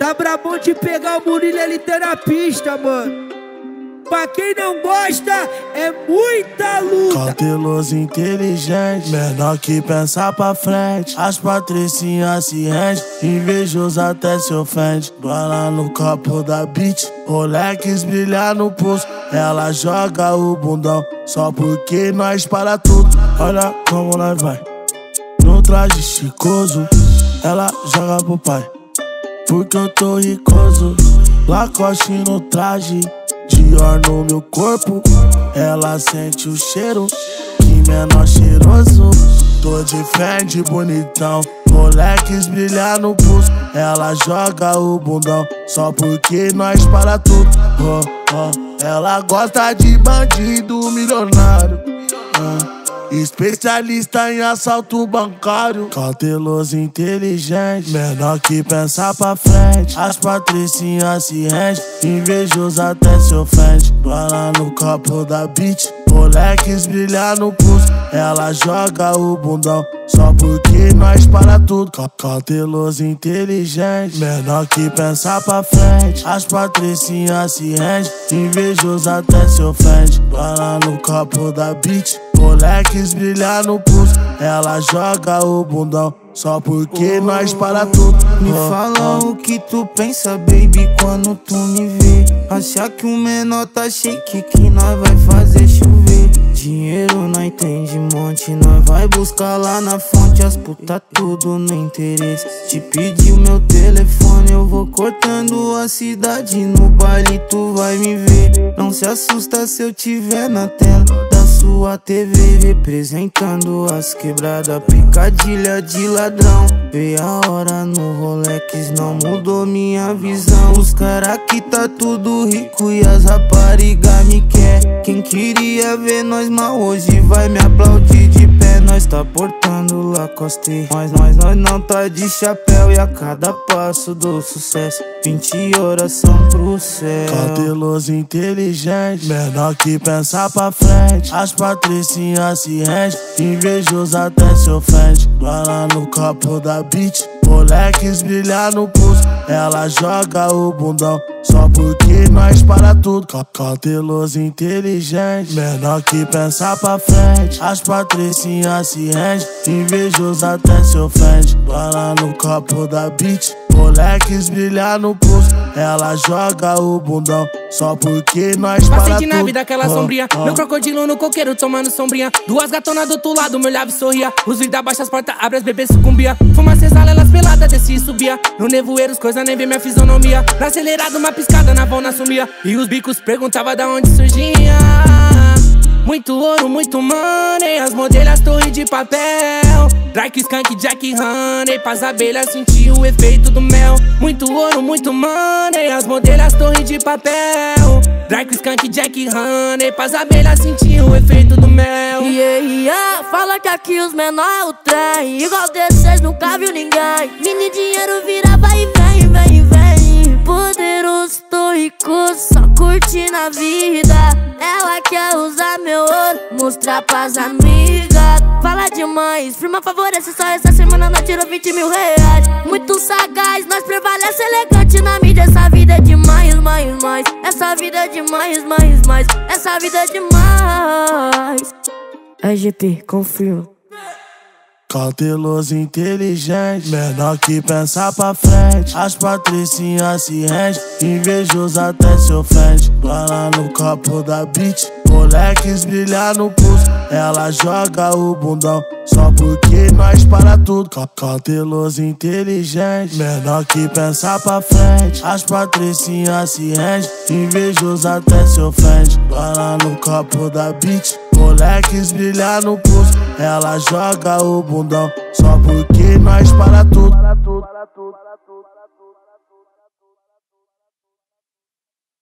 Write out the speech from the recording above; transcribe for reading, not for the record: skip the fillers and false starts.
Tá brabão de pegar o Murilo LT na pista, mano. Pra quem não gosta, é muita luta. Cauteloso, inteligente, menor que pensa pra frente. As patricinhas se rende, invejoso até se ofende. Bola no copo da beat, Rolex brilha no pulso. Ela joga o bundão, só porque nós para tudo. Olha como nós vai, no traje chicoso. Ela joga pro pai, porque eu tô ricoso. Lacoste no traje, Dior no meu corpo. Ela sente o cheiro, que menor cheiroso. Tô de Fendi bonitão, Rolex brilha no pulso. Ela joga o bundão, só porque nós para tudo. Ela gosta de bandido milionário, especialista em assalto bancário. Cauteloso, inteligente, menor que pensa pra frente. As patricinhas se rende, invejoso até se ofende. Bola no copo da beat, Rolex brilha no pulso. Ela joga o bundão, só porque nós para tudo. Cauteloso, inteligente, menor que pensa pra frente. As patricinhas se rende, invejoso até se ofende. Bola no copo da beat, Rolex brilha no pulso. Ela joga o bundão, só porque nós para tudo. Me fala o que tu pensa, baby, quando tu me vê. Acha que o menor tá shake, que nós vai fazer chover. Dinheiro nós tem de monte, nós vai buscar lá na fonte. As puta tudo no interesse. Te pedi o meu telefone, eu vou cortando a cidade. No baile tu vai me ver. Não se assusta se eu tiver na tela da sua TV, representando as quebradas, picadilha de ladrão. Vê a hora no Rolex, não mudou minha visão. Os cara aqui tá tudo rico e as rapariga me quer. Quem queria ver nós mal hoje vai me aplaudir de pé. Nós tá portando Lacoste, nós não tá de chapéu. E a cada passo do sucesso 20 oração pro céu. Cauteloso, inteligente, menor que pensa pra frente. As patricinhas se rende, invejoso até se ofende. Bola no copo da beat, Rolex brilha no pulso. Ela joga o bundão, só porque nós para tudo. Cauteloso, inteligente, menor que pensa pra frente. As patricinhas se rende, invejoso até se ofende. Bola no copo da beat, Rolex brilha no pulso. Ela joga o bundão, só porque nós para tudo. Passei na vida aquela sombria, meu crocodilo no coqueiro tomando sombrinha. Duas gatonas do outro lado, me olhava e sorria. Os vidros abaixa as portas, abre as bebês sucumbia. Fumaça exala, elas peladas, descia e subia. No nevoeiro, os coisa nem vê minha fisionomia. Na acelerado, uma piscada, na volna sumia. E os bicos perguntava da onde surgia. Muito ouro, muito money, as modelos torre de papel. Drake, Skunk, Jack, Honey, pras abelhas sentir o efeito do mel. Muito ouro, muito money, as modelos torre de papel. Drake, Skunk, Jack, Honey, pras abelhas sentir o efeito do mel. Fala que aqui os menor é o trem, igual desses nunca viu ninguém. Mini dinheiro vira, vai e vem, vem, vem. Poderoso, tô rico, só curtindo a vida. Ela quer usar meu ouro, mostrar pras amigas. Fala demais, firma favorece, só essa semana nós tirou 20 mil reais. Muito sagaz, nós prevalece elegante na mídia. Essa vida é demais, mais, mais. Essa vida é demais, mais, mais. Essa vida é demais. RGP, confirma. Cauteloso, inteligente, menor que pensa pra frente. As patricinhas se rende, invejoso até se ofende. Bola no copo da beat, Rolex brilha no pulso. Ela joga o bundão, só porque nós para tudo. Cauteloso, inteligente, menor que pensa pra frente. As patricinhas se rende, invejoso até se ofende. Bola no copo da beat, Rolex brilha no pulso. Ela joga o bundão, só porque nós para tudo.